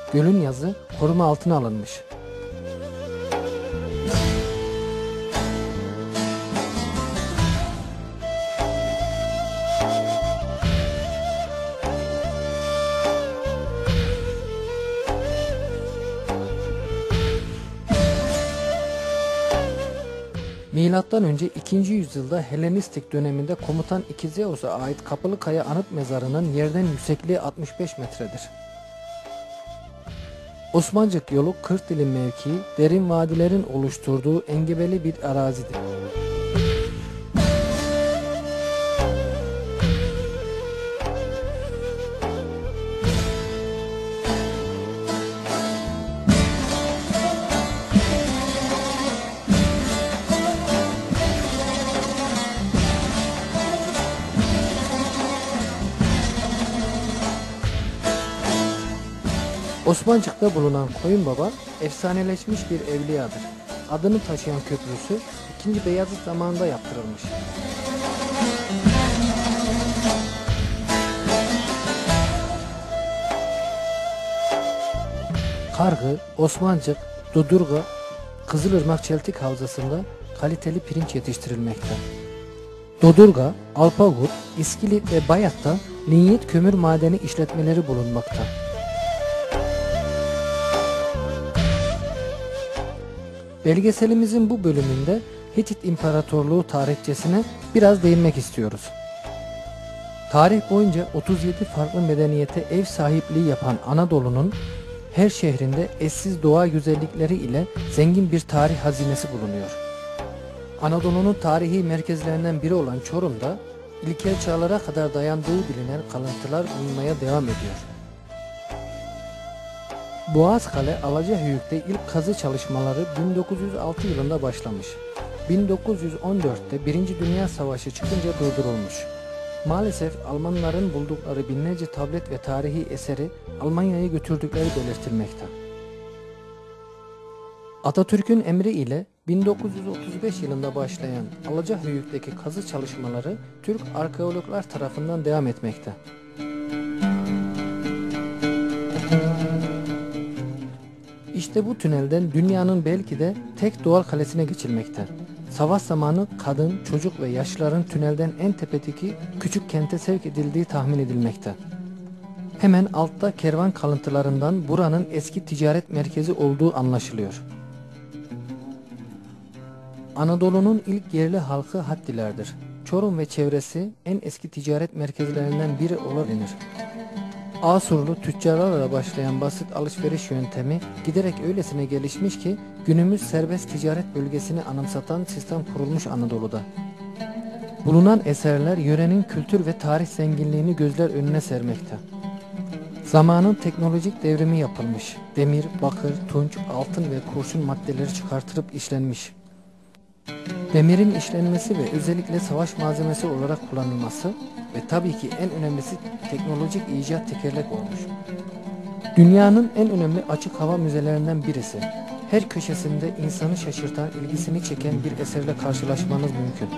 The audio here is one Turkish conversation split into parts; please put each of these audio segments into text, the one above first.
gölün yazı koruma altına alınmış. Milattan önce 2. yüzyılda Helenistik döneminde komutan İkizeus'a ait Kapılıkaya Anıt Mezarı'nın yerden yüksekliği 65 metredir. Osmancık yolu Kırkdili mevkii, derin vadilerin oluşturduğu engebeli bir arazidir. Osmancık'ta bulunan Koyunbaba efsaneleşmiş bir evliyadır. Adını taşıyan köprüsü 2. Beyazıt zamanında yaptırılmış. Kargı, Osmancık, Dudurga, Kızılırmak Çeltik Havzası'nda kaliteli pirinç yetiştirilmekte. Dodurga, Alpagut, İskilit ve Bayat'ta linyit kömür madeni işletmeleri bulunmakta. Belgeselimizin bu bölümünde Hitit İmparatorluğu tarihçesine biraz değinmek istiyoruz. Tarih boyunca 37 farklı medeniyete ev sahipliği yapan Anadolu'nun her şehrinde eşsiz doğa güzellikleri ile zengin bir tarih hazinesi bulunuyor. Anadolu'nun tarihi merkezlerinden biri olan Çorum'da ilkel çağlara kadar dayandığı bilinen kalıntılar bulunmaya devam ediyor. Boğazkale Alacahöyük'te ilk kazı çalışmaları 1906 yılında başlamış. 1914'te 1. Dünya Savaşı çıkınca durdurulmuş. Maalesef Almanların buldukları binlerce tablet ve tarihi eseri Almanya'ya götürdükleri belirtilmekte. Atatürk'ün emri ile 1935 yılında başlayan Alacahöyük'teki kazı çalışmaları Türk arkeologlar tarafından devam etmekte. İşte bu tünelden dünyanın belki de tek doğal kalesine geçilmekte. Savaş zamanı kadın, çocuk ve yaşlıların tünelden en tepedeki küçük kente sevk edildiği tahmin edilmekte. Hemen altta kervan kalıntılarından buranın eski ticaret merkezi olduğu anlaşılıyor. Anadolu'nun ilk yerli halkı Hattilerdir. Çorum ve çevresi en eski ticaret merkezlerinden biri olabilir. Asurlu tüccarlarla başlayan basit alışveriş yöntemi giderek öylesine gelişmiş ki günümüz serbest ticaret bölgesini anımsatan sistem kurulmuş Anadolu'da. Bulunan eserler yörenin kültür ve tarih zenginliğini gözler önüne sermekte. Zamanın teknolojik devrimi yapılmış. Demir, bakır, tunç, altın ve kurşun maddeleri çıkartılıp işlenmiş. Demirin işlenmesi ve özellikle savaş malzemesi olarak kullanılması ve tabii ki en önemlisi teknolojik icat tekerlek olmuş. Dünyanın en önemli açık hava müzelerinden birisi. Her köşesinde insanı şaşırtan, ilgisini çeken bir eserle karşılaşmanız mümkün.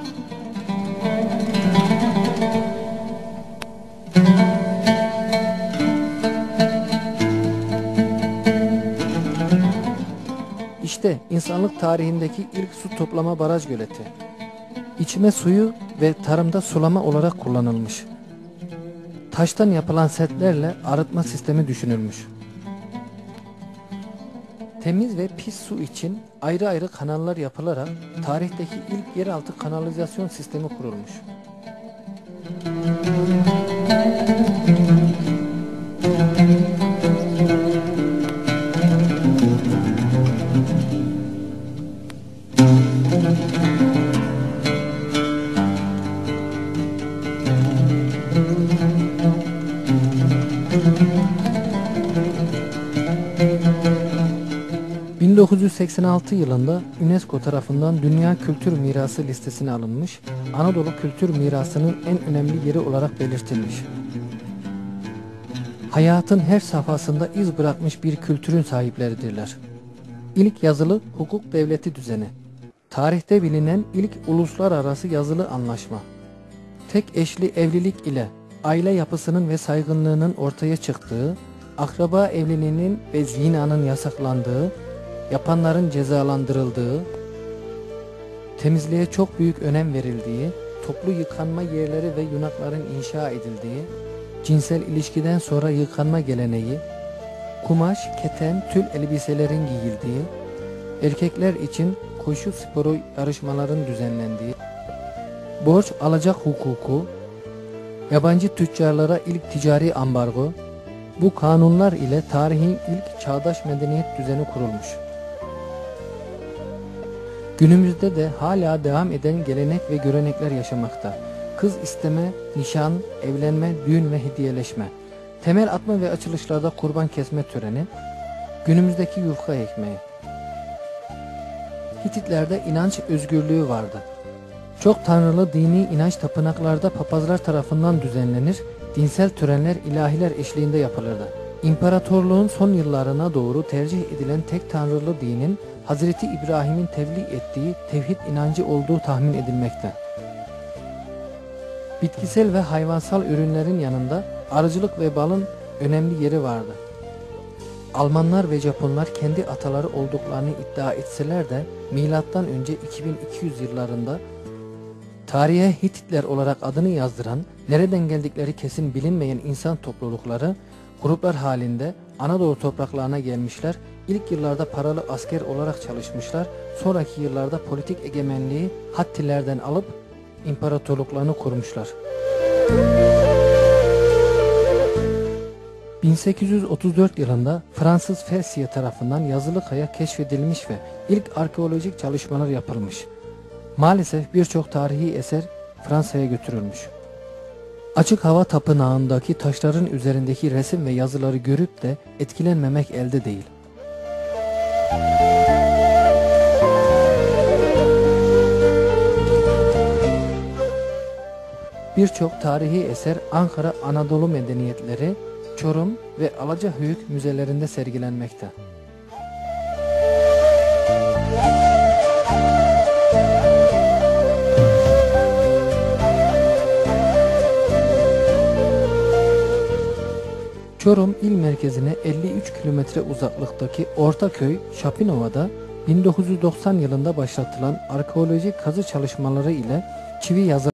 İşte insanlık tarihindeki ilk su toplama baraj göleti. İçme suyu ve tarımda sulama olarak kullanılmış. Taştan yapılan setlerle arıtma sistemi düşünülmüş. Temiz ve pis su için ayrı ayrı kanallar yapılarak tarihteki ilk yeraltı kanalizasyon sistemi kurulmuş. ...1986 yılında UNESCO tarafından Dünya Kültür Mirası listesine alınmış, Anadolu kültür mirasının en önemli yeri olarak belirtilmiş. Hayatın her safhasında iz bırakmış bir kültürün sahipleridirler. İlk yazılı hukuk devleti düzeni, tarihte bilinen ilk uluslararası yazılı anlaşma, tek eşli evlilik ile aile yapısının ve saygınlığının ortaya çıktığı, akraba evliliğinin ve zinanın yasaklandığı, yapanların cezalandırıldığı, temizliğe çok büyük önem verildiği, toplu yıkanma yerleri ve yunakların inşa edildiği, cinsel ilişkiden sonra yıkanma geleneği, kumaş, keten, tül elbiselerin giyildiği, erkekler için koşu sporu yarışmaların düzenlendiği, borç alacak hukuku, yabancı tüccarlara ilk ticari ambargo, bu kanunlar ile tarihin ilk çağdaş medeniyet düzeni kurulmuş. Günümüzde de hala devam eden gelenek ve görenekler yaşamakta. Kız isteme, nişan, evlenme, düğün ve hediyeleşme, temel atma ve açılışlarda kurban kesme töreni, günümüzdeki yufka ekmeği. Hititlerde inanç özgürlüğü vardı. Çok tanrılı dini inanç tapınaklarda papazlar tarafından düzenlenir, dinsel törenler ilahiler eşliğinde yapılırdı. İmparatorluğun son yıllarına doğru tercih edilen tek tanrılı dinin Hazreti İbrahim'in tebliğ ettiği tevhid inancı olduğu tahmin edilmekte. Bitkisel ve hayvansal ürünlerin yanında arıcılık ve balın önemli yeri vardı. Almanlar ve Japonlar kendi ataları olduklarını iddia etseler de milattan önce 2200 yıllarında tarihe Hititler olarak adını yazdıran, nereden geldikleri kesin bilinmeyen insan toplulukları gruplar halinde Anadolu topraklarına gelmişler, ilk yıllarda paralı asker olarak çalışmışlar, sonraki yıllarda politik egemenliği Hattilerden alıp imparatorluklarını kurmuşlar. 1834 yılında Fransız Fersiye tarafından yazılı kaya keşfedilmiş ve ilk arkeolojik çalışmalar yapılmış. Maalesef birçok tarihi eser Fransa'ya götürülmüş. Açık hava tapınağındaki taşların üzerindeki resim ve yazıları görüp de etkilenmemek elde değil. Birçok tarihi eser Ankara Anadolu Medeniyetleri, Çorum ve Alacahöyük müzelerinde sergilenmekte. Çorum il merkezine 53 kilometre uzaklıktaki Ortaköy, Şapinova'da 1990 yılında başlatılan arkeolojik kazı çalışmaları ile çivi yazı